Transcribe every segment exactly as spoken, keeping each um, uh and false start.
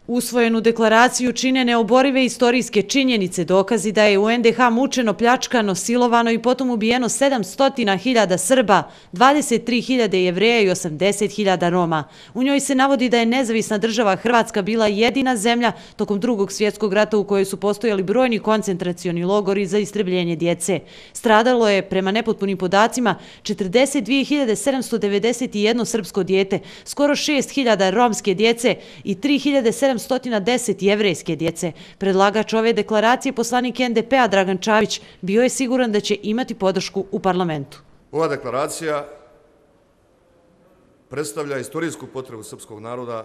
Usvojenu deklaraciju čine neoborive istorijske činjenice, dokazi da je u en de ha mučeno, pljačkano, silovano i potom ubijeno sedamsto hiljada Srba, dvadeset tri hiljade Jevreja i osamdeset hiljada Roma. U njoj se navodi da je nezavisna država Hrvatska bila jedina zemlja tokom Drugog svjetskog rata u kojoj su postojali brojni koncentracioni logori za istrebljenje djece. Stradalo je, prema nepotpunim podacima, četrdeset dvije hiljade sedamsto devedeset jedno srpsko dijete, skoro šest hiljada romske djece i tri hiljade sedamsto deset jevrejske djece. Predlagač ove deklaracije, poslanik en de pe a Dragan Čavić, bio je siguran da će imati podršku u parlamentu. Ova deklaracija predstavlja istorijsku potrebu srpskog naroda,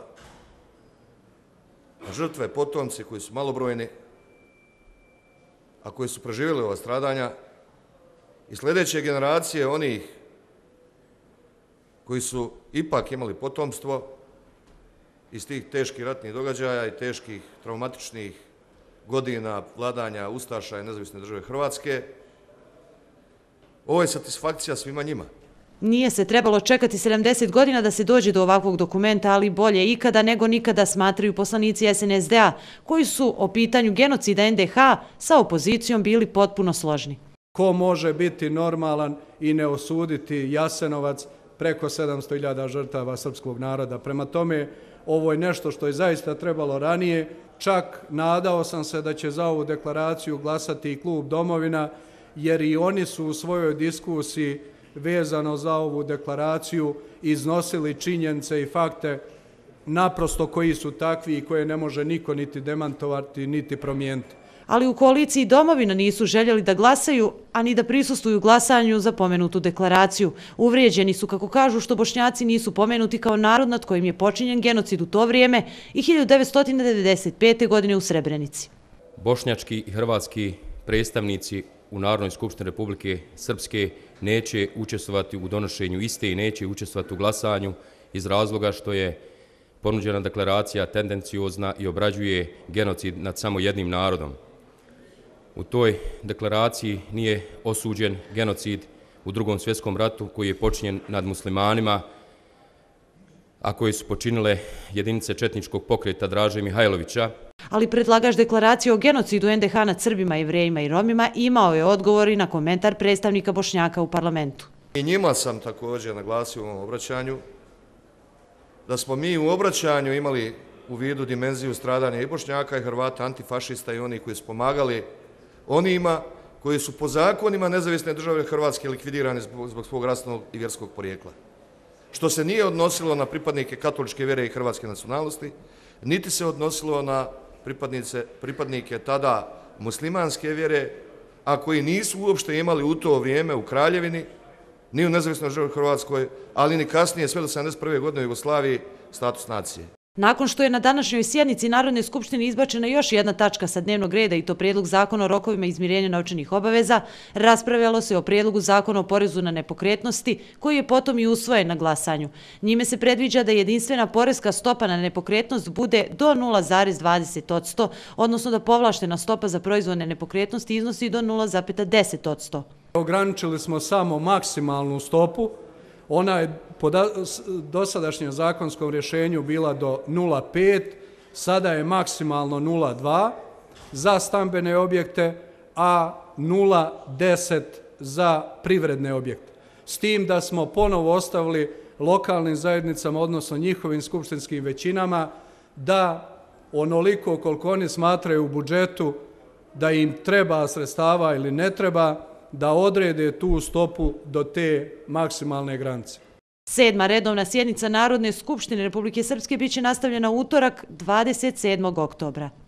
žrtve, potomci koji su malobrojni, a koji su preživjeli ova stradanja, i sljedeće generacije onih koji su ipak imali potomstvo iz tih teških ratnih događaja i teških traumatičnih godina vladanja ustaša i nezavisne države Hrvatske. Ovo je satisfakcija svima njima. Nije se trebalo čekati sedamdeset godina da se dođe do ovakvog dokumenta, ali bolje ikada nego nikada, smatraju poslanici es en es de a, koji su o pitanju genocida en de ha sa opozicijom bili potpuno složni. Ko može biti normalan i ne osuditi Jasenovac, preko sedamsto hiljada žrtava srpskog naroda? Prema tome, ovo je nešto što je zaista trebalo ranije. Čak nadao sam se da će za ovu deklaraciju glasati i klub Domovina, jer i oni su u svojoj diskusiji vezano za ovu deklaraciju iznosili činjenice i fakte naprosto koji su takvi i koje ne može niko niti demantovati, niti promijeniti. Ali u koaliciji Domovina nisu željeli da glasaju, a ni da prisustvuju glasanju za pomenutu deklaraciju. Uvrijeđeni su, kako kažu, što Bošnjaci nisu pomenuti kao narod nad kojim je počinjen genocid u to vrijeme i hiljadu devetsto devedeset pete. godine u Srebrenici. Bošnjački i hrvatski predstavnici u Narodnoj skupštini Republike Srpske neće učestvovati u donošenju iste i neće učestvovati u glasanju iz razloga što je ponuđena deklaracija tendenciozna i obrađuje genocid nad samo jednim narodom. U toj deklaraciji nije osuđen genocid u Drugom svjetskom ratu koji je počinjen nad muslimanima, a koji su počinile jedinice četničkog pokreta Draže Mihajlovića. Ali predlagač deklaracije o genocidu en de ha nad Srbima, Jevrejima i Romima imao je odgovor i na komentar predstavnika Bošnjaka u parlamentu. I njima sam također naglasio u ovom obraćanju da smo mi u obraćanju imali u vidu dimenziju stradanja i Bošnjaka i Hrvata, antifašista i oni koji su pomagali onima koji su po zakonima nezavisne države Hrvatske likvidirani zbog svog rasnog i vjerskog porijekla. Što se nije odnosilo na pripadnike katoličke vjere i hrvatske nacionalnosti, niti se odnosilo na pripadnike tada muslimanske vjere, a koji nisu uopšte imali u to vrijeme u Kraljevini, ni u nezavisnoj državi Hrvatskoj, ali ni kasnije, sve do sedamdeset prve. godine u Jugoslaviji, status nacije. Nakon što je na današnjoj sjednici Narodne skupštine izbačena još jedna tačka sa dnevnog reda, i to prijedlog zakona o rokovima izmirenja novčanih obaveza, raspravljalo se o prijedlogu zakona o porezu na nepokretnosti, koji je potom i usvojen na glasanju. Njime se predviđa da jedinstvena poreska stopa na nepokretnost bude do nula zarez dvadeset posto, odnosno da povlaštena stopa za proizvodne nepokretnosti iznosi do nula zarez deset posto. Ograničili smo samo maksimalnu stopu. Ona je po dosadašnjem zakonskom rješenju bila do nula zarez pet, sada je maksimalno nula zarez dva za stambene objekte, a nula zarez deset za privredne objekte. S tim da smo ponovo ostavili lokalnim zajednicama, odnosno njihovim skupštinskim većinama, da onoliko koliko oni smatraju u budžetu da im treba sredstava ili ne treba, da odrede tu stopu do te maksimalne granice. Sedma redovna sjednica Narodne skupštine Republike Srpske biće nastavljena u utorak, dvadeset sedmog oktobra.